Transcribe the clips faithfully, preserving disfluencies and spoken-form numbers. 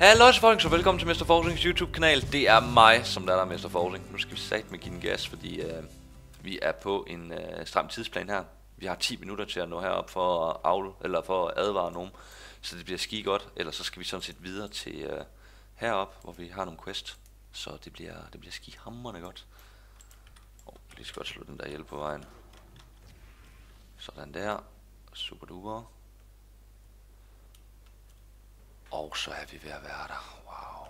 Hallo folk, så velkommen til mister Forsings YouTube-kanal. Det er mig, som der er der mister Forsing. Nu skal vi satme med give den gas, fordi øh, vi er på en øh, stram tidsplan her. Vi har ti minutter til at nå herop for at afle, eller for at advare nogen. Så det bliver ski godt, ellers så skal vi sådan set videre til øh, herop, hvor vi har nogle quest. Så det bliver, det bliver ski hamrende godt. Og oh, lige skal godt slå den der hjælp på vejen. Sådan der. Super duper. Og så er vi ved at være der. Wow.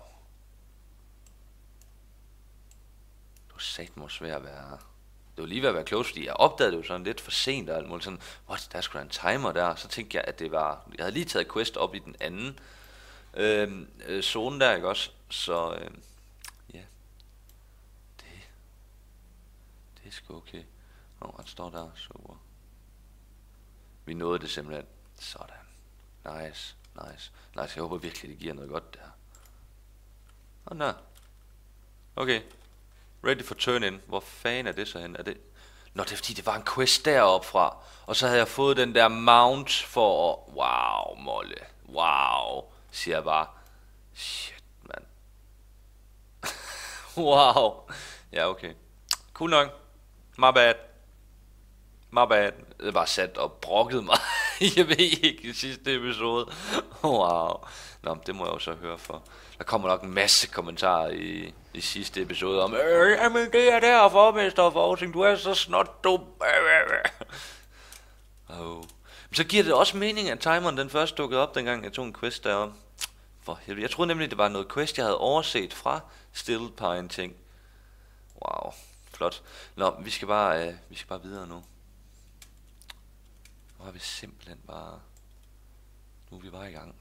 Det var satme også ved at være... Det var lige ved at være close, fordi jeg opdagede det jo sådan lidt for sent og alt muligt sådan... What, der skulle da en timer der. Så tænkte jeg, at det var... Jeg havde lige taget quest op i den anden øh, øh, zone der, ikke også? Så øh, ja. Det... Det er sgu okay. Nå, han står der. Super. Vi nåede det simpelthen. Sådan. Nice. Nice. Nice, jeg håber virkelig, det giver noget godt der. Åh, oh, nej. Okay. Ready for turn in. Hvor fanden er det så hen? Er det... Nå, det er fordi, det var en quest deroppe fra. Og så havde jeg fået den der mount for at... Wow, Molle. Wow. Siger jeg bare. Shit, mand. Wow. Ja, okay. Cool nok. My bad. My bad. Det var sat og brokket mig. Jeg ved ikke i sidste episode. Wow. Nå, det må jeg jo så høre for. Der kommer nok en masse kommentarer i, i sidste episode om øh, jamen det er derfor, mister Forsing. Du er så snot dum. Oh. Men så giver det også mening, at timeren den først dukkede op, dengang jeg tog en quest derom. For helvede. Jeg troede nemlig, det var noget quest, jeg havde overset fra Still Pine ting. Wow. Flot. Nå, vi skal bare, øh, vi skal bare videre nu. Nu har vi simpelthen bare... Nu er vi bare i gang.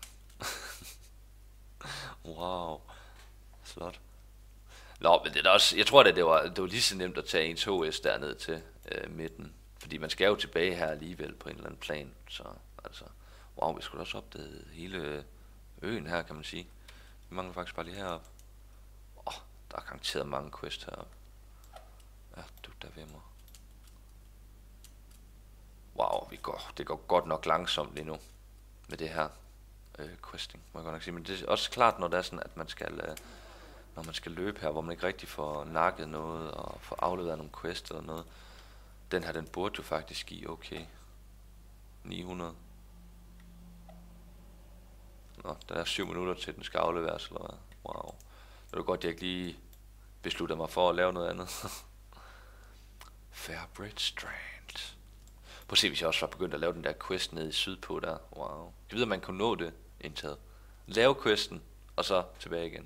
Wow. Flot. Nå, men det er også... Jeg tror, at det var, det var lige så nemt at tage ens H S derned til øh, midten. Fordi man skal jo tilbage her alligevel på en eller anden plan. Så altså... Wow, vi skulle også opdage hele øen her, kan man sige. Vi mangler faktisk bare lige heroppe. Åh, oh, der er garanteret mange quests heroppe. Ja, du der ved mig. Wow, vi går, det går godt nok langsomt lige nu med det her øh, questing, må jeg godt nok sige. Men det er også klart, når det er sådan, at man skal, øh, når man skal løbe her, hvor man ikke rigtig får nakket noget og får afleveret nogle quests eller noget. Den her, den burde jo faktisk give okay. ni hundrede. Nå, der er syv minutter til, den skal afleveres, eller hvad? Wow. Det er godt, at jeg ikke lige beslutter mig for at lave noget andet. Fairbridge Strand. Prøv at se, hvis jeg også var begyndt at lave den der quest nede i sydpå der. Wow. Jeg ved, at man kunne nå det indtaget. Lave questen, og så tilbage igen.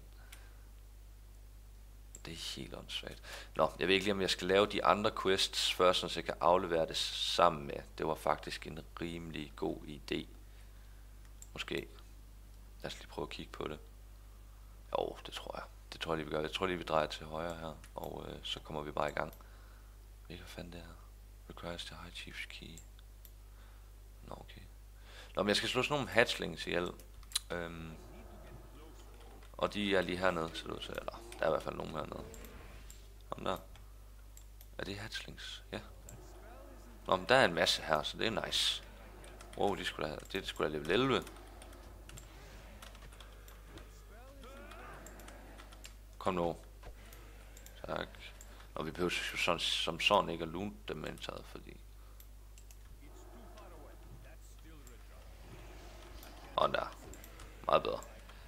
Det er helt åndssvagt. Nå, jeg ved ikke lige, om jeg skal lave de andre quests først, så jeg kan aflevere det sammen med. Det var faktisk en rimelig god idé. Måske. Lad os lige prøve at kigge på det. Jo, det tror jeg. Det tror jeg lige, vi gør. Jeg tror lige, vi drejer til højre her, og øh, så kommer vi bare i gang. Hvad fanden det her? Requires the High Chief's key. Nå, okay. Nå, men jeg skal slå sådan nogle hatchlings ihjel. Øhm. Og de er lige hernede, så du ser. Eller, der er i hvert fald nogen hernede. Kom der. Er det hatchlings? Ja. Nå, men der er en masse her, så det er nice. Wow, de skulle da, det skulle da level elleve. Kom nu. Tak. Og vi behøver jo sådan, som sådan ikke at loot dem indtaget, fordi... Og der. Meget bedre.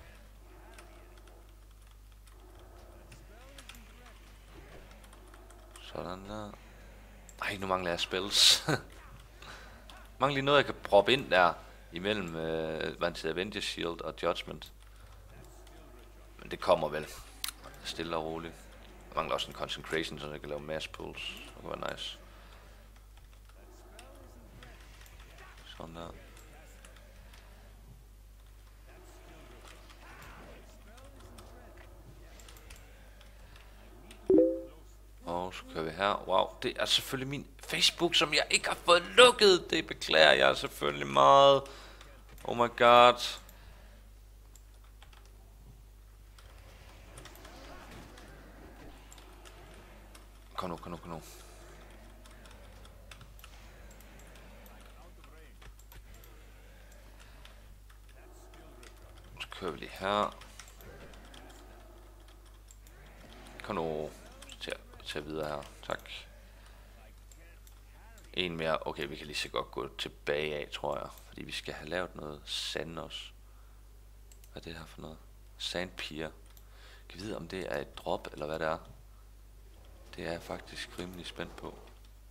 Sådan der. Ej, nu mangler jeg spells. Mangler lige noget, jeg kan proppe ind der, imellem øh, Vantage Avenger Shield og Judgment. Men det kommer vel. Stille og roligt. Jeg mangler også en concentration, så jeg kan lave mass pulls. Det kunne være nice. Sådan der. Og så kører vi her. Wow, det er selvfølgelig min Facebook, som jeg ikke har fået lukket. Det beklager jeg selvfølgelig meget. Oh my god. Kom nu, kom nu, kom nu. Så kører vi lige her. Kom nu til, til videre her. Tak. En mere. Okay, vi kan lige så godt gå tilbage af, tror jeg. Fordi vi skal have lavet noget sand også. Hvad er det her for noget? Sandpier. Kan vi vide, om det er et drop, eller hvad det er? Det er jeg faktisk rimelig spændt på.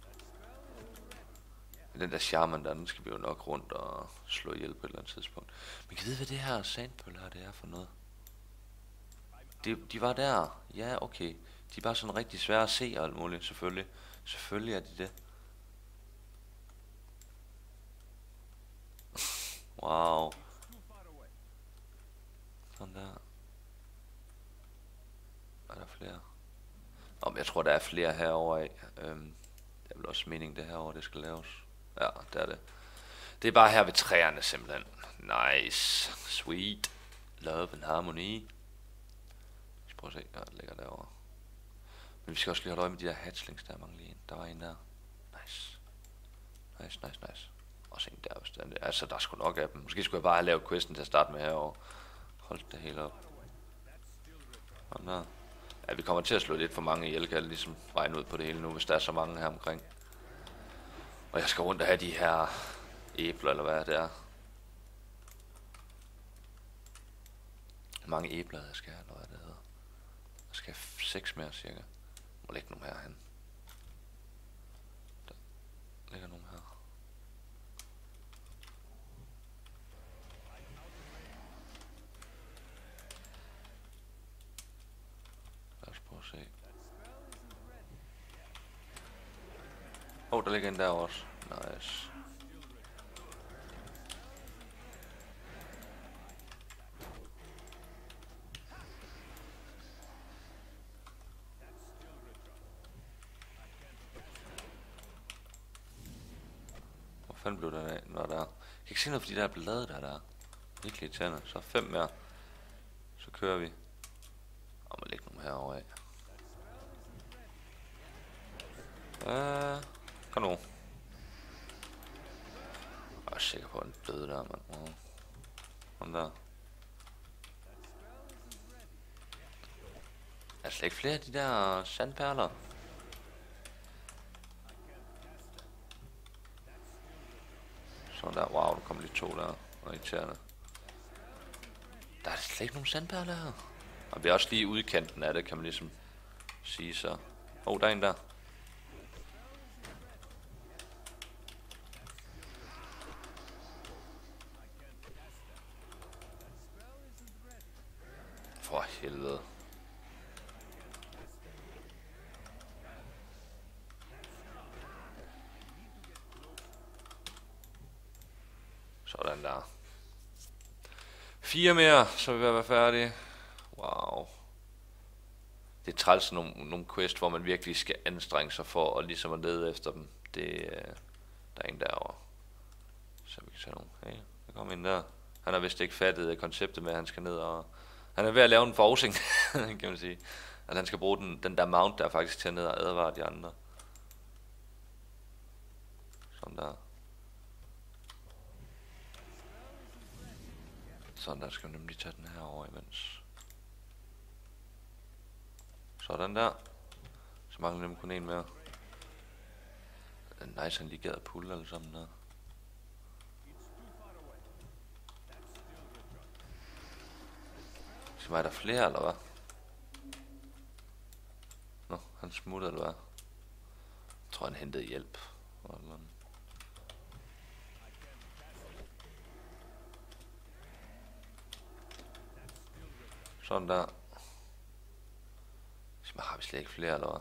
Den der charmen der, den skal vi jo nok rundt og slå ihjel på et eller andet tidspunkt. Men kan vi vide, hvad det her sandpøl her, det er for noget? De, de var der. Ja, okay. De er bare sådan rigtig svære at se og alt muligt, selvfølgelig. Selvfølgelig er de det. Wow. Sådan der. Er der flere? Nå, men jeg tror, der er flere herovre af. Øhm, det er vel også meningen, det herovre, det skal laves. Ja, det er det. Det er bare her ved træerne, simpelthen. Nice. Sweet. Love and harmony. Vi skal prøve at se. Ja, det ligger derovre. Men vi skal også lige holde øje med de der hatchlings, der er mange lige en. Der var en der. Nice. Nice, nice, nice. Også en der, hvis det er. Altså, der er sgu nok af dem. Måske skulle jeg bare have lavet questen til at starte med herovre. Hold det hele op. Sådan der. Ja, vi kommer til at slå lidt for mange ihjel, kan jeg ligesom regne ud på det hele nu, hvis der er så mange her omkring. Og jeg skal rundt og have de her æbler, eller hvad det er. Hvor mange æbler jeg skal have, eller hvad det hedder. Jeg skal have seks mere, cirka. Jeg må lægge nogle herhen. Der ligger nogle her. Lad os prøve at se. Åh, oh, der ligger en der også. Nice. Hvor fanden blev den af? Nå, der. Jeg kan ikke se noget, fordi der er blade der der. Virkelig irriterende. Så fem mere. Så kører vi. Og man lægger nogle herovre af. Øh, kom nu. Jeg er sikker på, at den døde der, mand. Wow. Sådan der. Er der slet ikke flere af de der sandperler? Sådan der. Wow, der kommer lige to der. Og irriterende. Der er slet ikke nogen sandperler her. Og vi er også lige ude i kanten af det, kan man ligesom sige så. Åh, oh, der er en der. For helvede. Sådan der. Fire mere, så vil vi være færdige. Wow. Det er træls nogle, nogle quest, hvor man virkelig skal anstrenge sig for at ligesom at lede efter dem. Det, der er en derovre. Så vi kan tage nogle. Hey, der kommer en der. Han har vist ikke fattet konceptet med, at han skal ned og... Han er ved at lave en forcing, kan man sige. At han skal bruge den, den der mount der faktisk til at ned og advare de andre. Sådan der. Sådan der skal vi nemlig tage den her over imens. Sådan der. Så mangler nemlig kun en mere. Det er nice, han lige gad at pulle alle sammen der. Så var der flere, eller hvad? Nå, han smuttede, eller hvad? Jeg tror, han hentede hjælp. Sådan der. Så har vi slet ikke flere, eller hvad?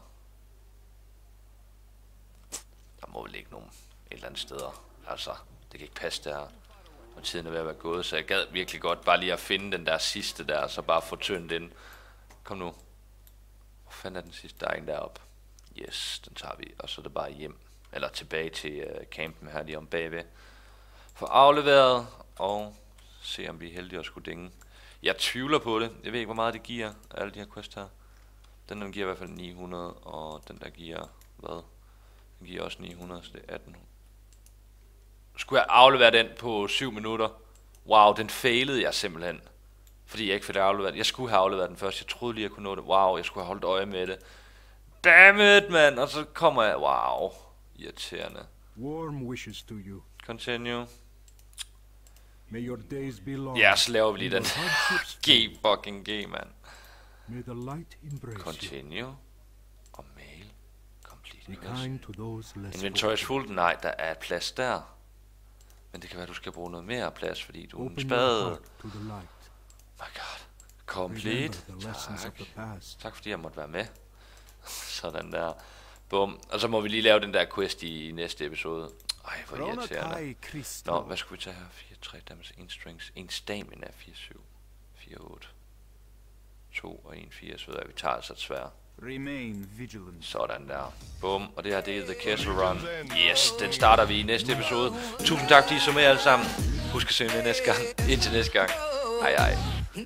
Der må vel ligge nogen et eller andet steder. Altså, det kan ikke passe der. Og tiden er ved at være gået, så jeg gad virkelig godt bare lige at finde den der sidste der, så bare få tyndt ind. Kom nu. Hvor fanden er den sidste? Der er en deroppe. Yes, den tager vi, og så er det bare hjem. Eller tilbage til uh, campen her lige om bagved. Få afleveret, og se om vi er heldige at skulle dinge. Jeg tvivler på det. Jeg ved ikke, hvor meget det giver, alle de her quests her. Den der giver i hvert fald ni hundrede, og den der giver, hvad? Den giver også ni hundrede, så det er atten hundrede. Skulle jeg aflevere den på syv minutter? Wow, den failede jeg simpelthen. Fordi jeg ikke fik afleveret den. Jeg skulle have afleveret den først. Jeg troede lige, jeg kunne nå det. Wow, jeg skulle have holdt øje med det. Dammit, mand! Og så kommer jeg... Wow. Irriterende. Warm wishes to you. Continue. May your days be long. Ja, så laver vi lige den. G fucking G, mand. May the light embrace Continue. Og mail. Complete. you. Be kind to those less Inventory fuld. Nej, der er plads der. Men det kan være, du skal bruge noget mere plads, fordi du er en Open your spade. heart to the light. My god. Complete. Remember the lessons Tak. of the past. Tak fordi jeg måtte være med. Sådan der. Bum. Og så må vi lige lave den der quest i næste episode. Ej, hvor irriterende. Ronatai Christo. Nå, hvad skulle vi tage her? fire, tre damage, en strings, en stamina, fire, syv, fire, otte, to og en, fire, så ved jeg, vi tager altså et svær. Remain vigilant. Sådan der. Bum. Og det her, det er The Castle Run. Yes, den starter vi i næste episode. Tusind tak, fordi I så med alle sammen. Husk at se med næste gang. Indtil næste gang. Hej hej.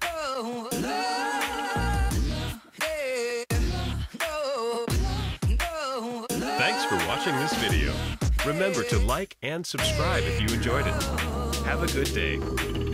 Thanks for watching this video. Remember to like and subscribe if you enjoyed it. Have a good day.